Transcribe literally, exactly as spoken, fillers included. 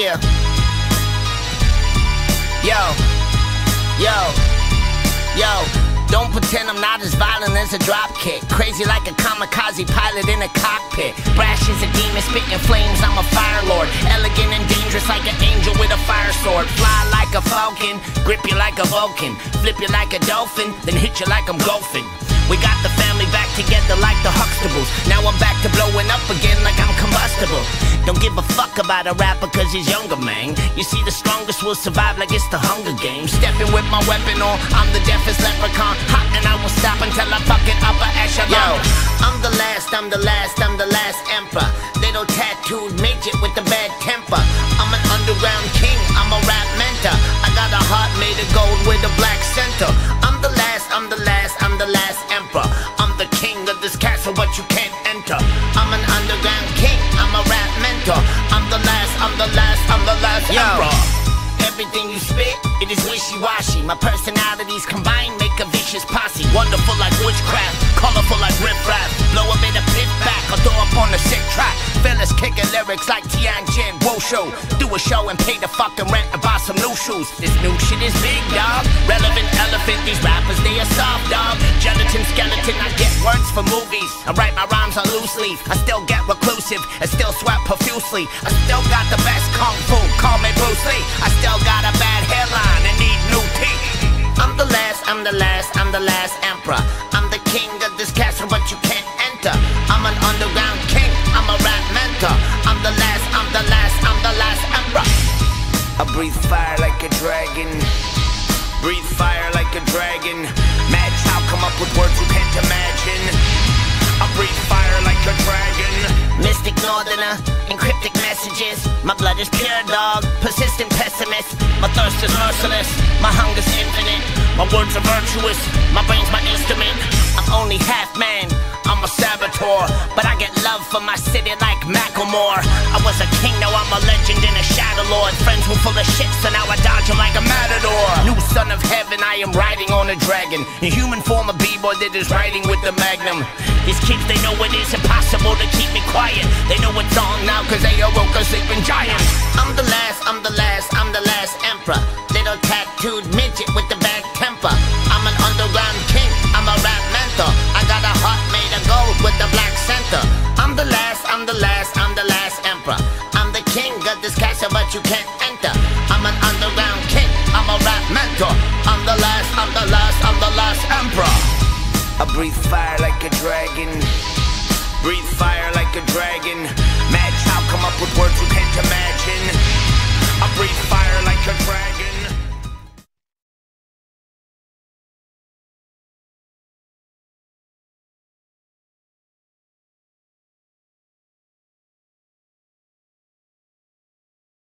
Yeah. Yo. Yo. Yo. Don't pretend I'm not as violent as a dropkick. Crazy like a kamikaze pilot in a cockpit. Brash as a demon, spitting flames, I'm a fire lord. Elegant and dangerous like an angel with a fire sword. Fly like a falcon, grip you like a Vulcan. Flip you like a dolphin, then hit you like I'm golfing. We got the family back together like the Huxtables. Now I'm back to blowing up again like I'm combustible. Don't give a fuck about a rapper cause he's younger, man. You see the strongest will survive like it's the Hunger Games. Stepping with my weapon on, I'm the deafest leprechaun. Hot and I will stop until I fuck it up a echelon. Yo, I'm the last, I'm the last, I'm the last emperor. Little tattooed midget with a bad temper. I'm an underground king, I'm a rap mentor. I got a heart made of gold with a black center. I'm the last, I'm the last, I'm the last emperor. I'm the king of this castle but you can't enter. I'm an underground king, I'm a rap mentor. I'm the last, I'm the last, I'm the last Yo. emperor. Everything you spit, it is wishy-washy. My personalities combined make a vicious posse. Wonderful like witchcraft, colorful like riff-raff. Blow a bit of pit back, I'll throw up on the sick track. Fellas kicking lyrics like Tianjin Wushu. Do a show and pay the fucking rent and buy some new shoes. This new shit is big, dog. Relevant elephant, these rappers, they are soft, dog. Gelatin, skeleton, I get words for movies. I write my rhymes on loose leaf. I still get reclusive, I still sweat profusely. I still got the best kung fu, call me Bruce Lee. I still got a bad hairline and need new teeth. I'm the last, I'm the last, I'm the last emperor. I'm the king of this castle but you can't enter. I'm an underground king, I'm a rap mentor. I'm the last, I'm the last, I'm the last emperor. I breathe fire like a dragon. Breathe fire like a dragon. Mad child come up with words you can't imagine. I breathe fire like a dragon. Mystic northerner, encryptic messages. My blood is pure, dog, persistent pessimist. My thirst is merciless, my hunger's infinite. My words are virtuous, my brain's my instrument. I'm only half man, I'm a saboteur. But I get love for my city like Macklemore. I was a king, now I'm a legend and a shadow lord. Friends were full of shit, so now I dodge them like a matador. New son of heaven, I am riding on a dragon. In human form, a b-boy that is riding with the magnum. These kids, they know it is impossible to keep me quiet. They know it's on now cause they awoke a sleeping giant. I'm the last, I'm the last, I'm the last emperor. Little tattooed midget with the bad temper. I'm an underground king, I'm a rap mentor. I got a heart made of gold with the black center. I'm the last, I'm the last, I'm the last emperor. I'm the king of this castle but you can't enter. I'm an underground king, I'm a rap mentor. I'm the last, I'm the last, I'm the last emperor. I breathe fire like a dragon. Breathe fire